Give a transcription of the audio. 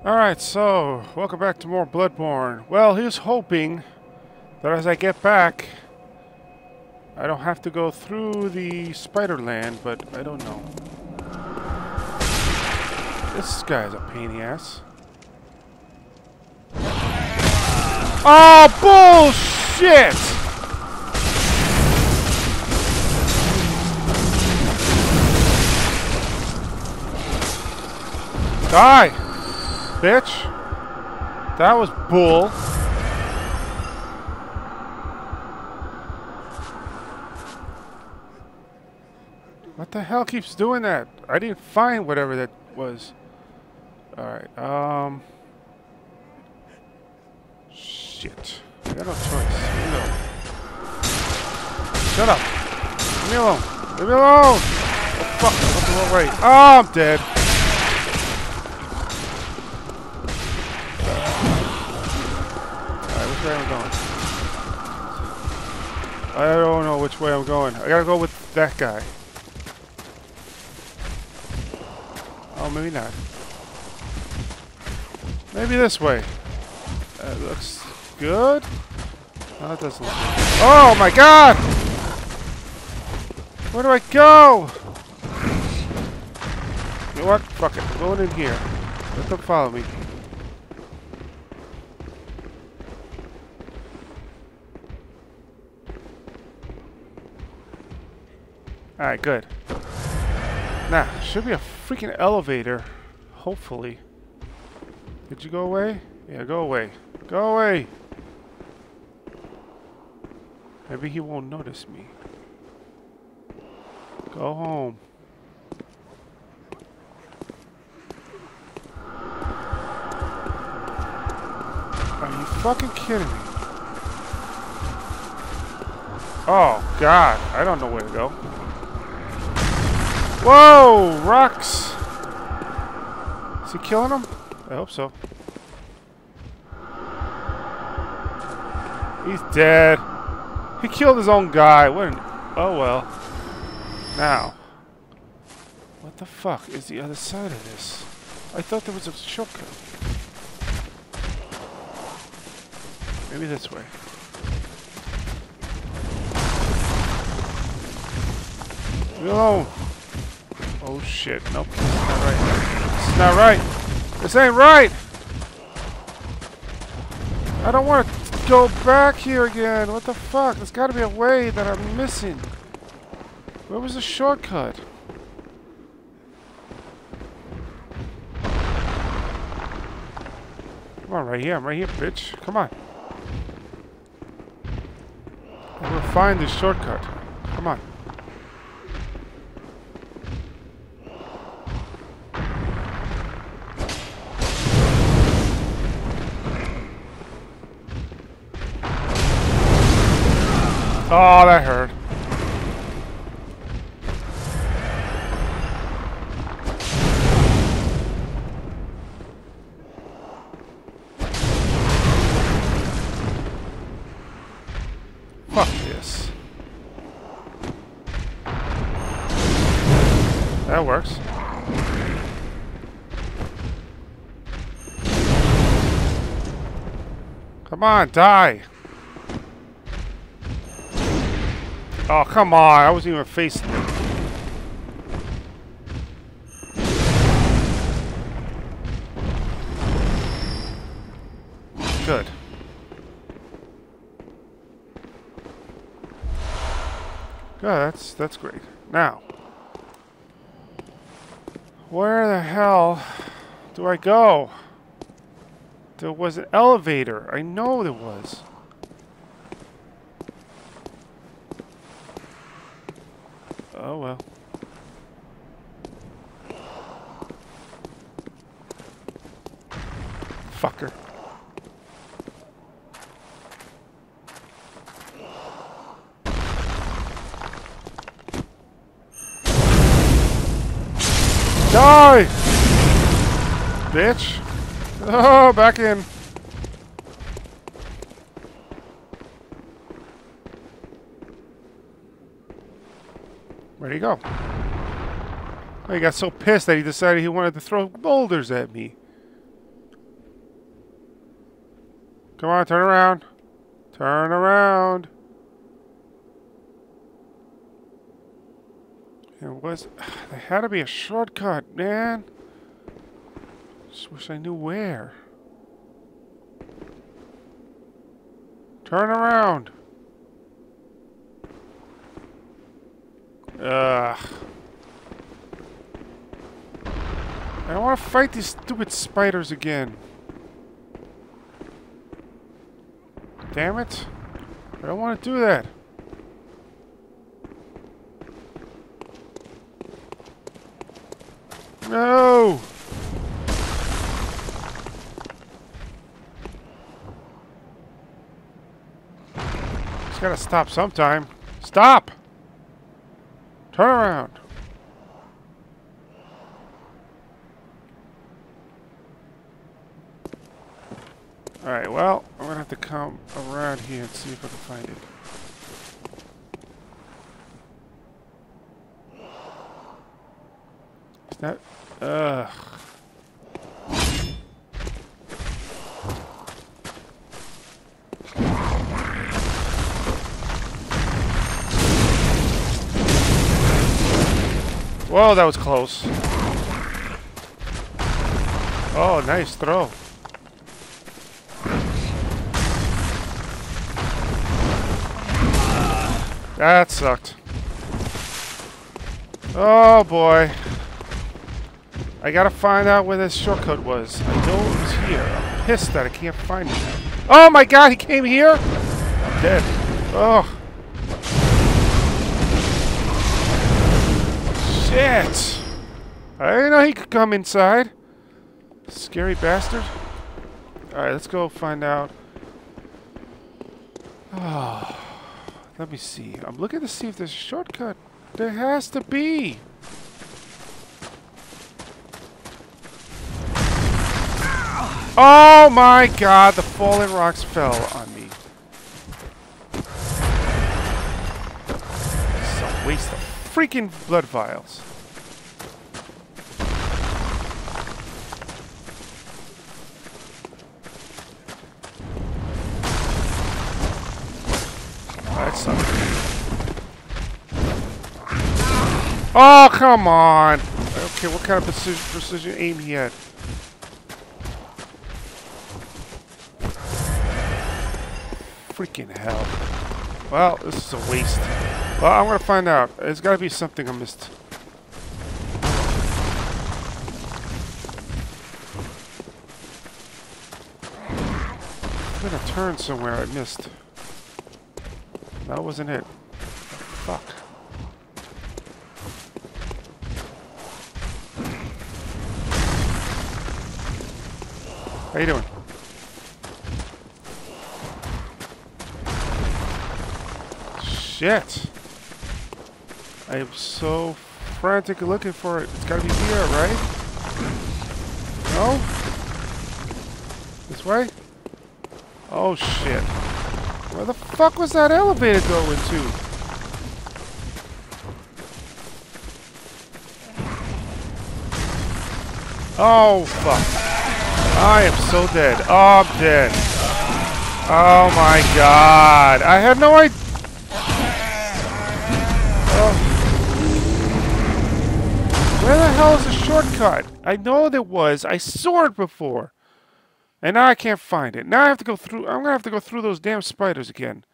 Alright, so, welcome back to more Bloodborne. Well, here's hoping that as I get back, I don't have to go through the spider land, but I don't know. This guy's a pain in the ass. Oh, bullshit! Die! Bitch! That was bull. What the hell keeps doing that? I didn't find whatever that was. Alright, shit. I got no choice. Leave me alone. Shut up! Leave me alone! Leave me alone! Oh fuck, I went the wrong way. Oh, I'm dead. Alright, which way am I going? I don't know which way I'm going. I gotta go with that guy. Oh, maybe not. Maybe this way. That looks good. No, that doesn't look good. Oh my god! Where do I go? You know what? Fuck it. I'm going in here. Let them follow me. Alright, good. Now, should be a freaking elevator. Hopefully. Did you go away? Yeah, go away. Go away! Maybe he won't notice me. Go home. Are you fucking kidding me? Oh, God. I don't know where to go. Whoa! Rocks! Is he killing him? I hope so. He's dead. He killed his own guy. What an... Oh, well. Now. What the fuck is the other side of this? I thought there was a shortcut. Maybe this way. Leave me alone. Oh shit. Nope. This is not right. This is not right. This ain't right! I don't want to go back here again. What the fuck? There's got to be a way that I'm missing. Where was the shortcut? Come on, right here. I'm right here, bitch. Come on. I'm gonna find this shortcut. Come on. Oh, that hurt. Fuck this. That works. Come on, die. Oh, come on. I wasn't even facing it. Good. Good, that's great. Now, where the hell do I go? There was an elevator. I know there was. Oh well. Fucker. Die! Bitch. Oh, back in. Where'd he go? Oh, he got so pissed that he decided he wanted to throw boulders at me. Come on, turn around. Turn around. There had to be a shortcut, man. Just wish I knew where. Turn around. Ugh. I don't want to fight these stupid spiders again. Damn it. I don't want to do that. No! It's gotta stop sometime. Stop! Turn around. Alright, well, I'm gonna have to come around here and see if I can find it. Is that... Ugh. Whoa, that was close. Oh, nice throw. That sucked. Oh boy. I gotta find out where this shortcut was. I know it was here. I'm pissed that I can't find it now. Oh my god, he came here? I'm dead. Oh. Shit. I didn't know he could come inside. Scary bastard. Alright, let's go find out. Oh. Let me see. I'm looking to see if there's a shortcut. There has to be. Oh my god, the fallen rocks fell on me. It's a waste of freaking blood vials. That sucks. Oh, come on. Okay, what kind of precision aim he had? Freaking hell. Well, this is a waste. Well, I'm gonna find out. There's gotta be something I missed. I'm gonna turn somewhere I missed. That wasn't it. Fuck. How you doing? Shit. I am so frantically looking for it. It's gotta be here, right? No? This way? Oh shit. Where the fuck was that elevator going to? Oh fuck. I am so dead. Oh, I'm dead. Oh my god. I had no idea. Where the hell is the shortcut? I know there was. I saw it before. And now I can't find it. Now I have to go through. I'm going to have to go through those damn spiders again.